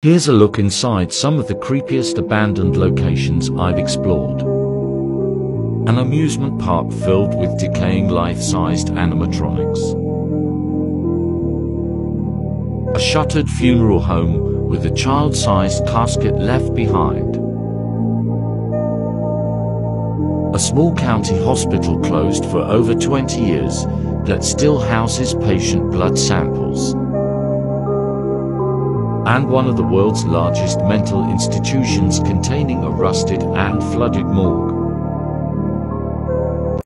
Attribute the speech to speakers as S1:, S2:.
S1: Here's a look inside some of the creepiest abandoned locations I've explored. An amusement park filled with decaying life-sized animatronics. A shuttered funeral home with a child-sized casket left behind. A small county hospital closed for over 20 years that still houses patient blood samples. And one of the world's largest mental institutions containing a rusted and flooded morgue.